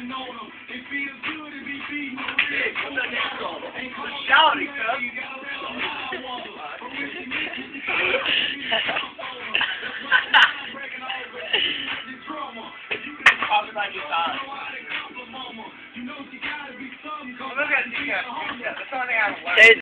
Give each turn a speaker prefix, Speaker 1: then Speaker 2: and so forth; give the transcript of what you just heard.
Speaker 1: Shouting, cuz. Probably like your time. Look at the that's the only thing I don't like.